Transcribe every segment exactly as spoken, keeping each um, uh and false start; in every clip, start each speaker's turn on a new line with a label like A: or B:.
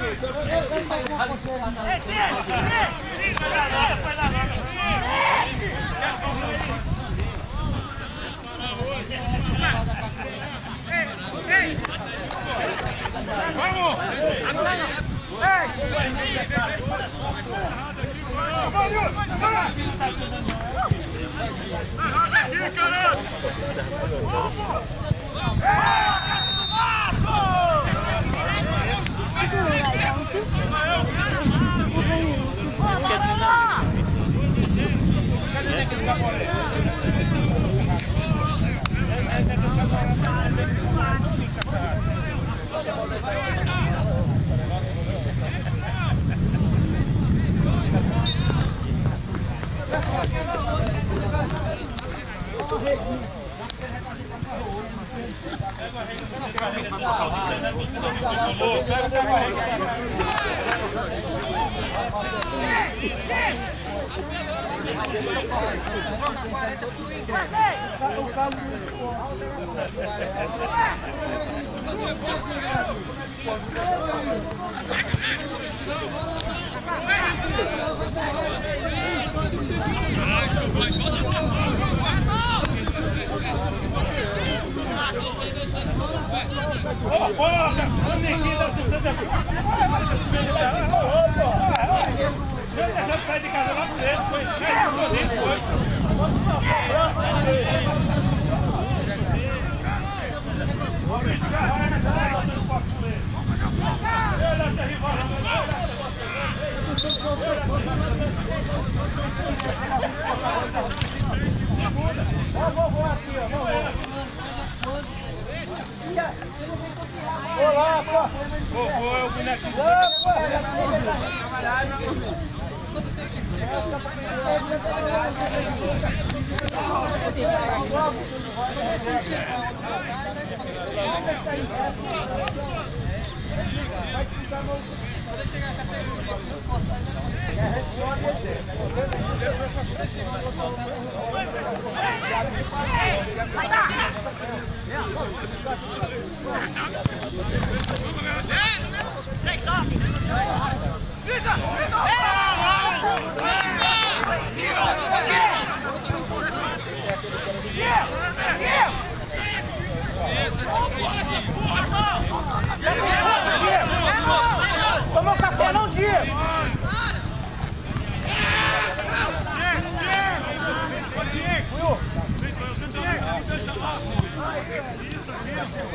A: Vamos! Aqui, caralho! Ó, porra! O neguinho da torcida aqui. Eu deixar de sair de casa lá cedo, foi escondido, foi.
B: Olá, pô!
A: Vovô é o bonequinho.
B: Tomou café não, Diego?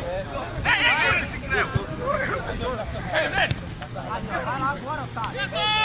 A: Ei, ei, ei!
B: Vai lá agora, Otário.